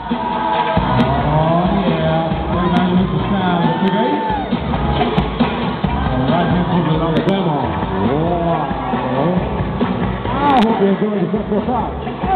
yeah. Bring on Mr. Sound. Figure 8. All right, Hinkles in Alabama. Wow. I hope you enjoyed the first part.